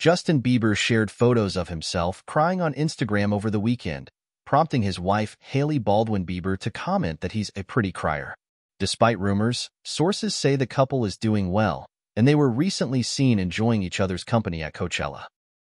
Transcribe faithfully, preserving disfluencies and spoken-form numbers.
Justin Bieber shared photos of himself crying on Instagram over the weekend, prompting his wife, Hailey Bieber, to comment that he's a pretty crier. Despite rumors, sources say the couple is doing well, and they were recently seen enjoying each other's company at Coachella.